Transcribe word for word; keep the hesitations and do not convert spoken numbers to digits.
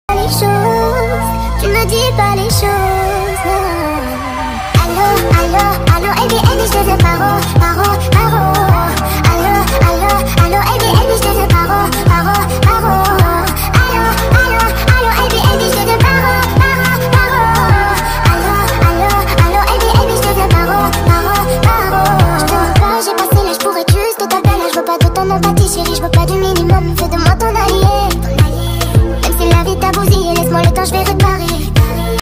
Les choses, tu ne dis pas les choses. Allô, allô, allô, Eddie, Eddie, je te parle.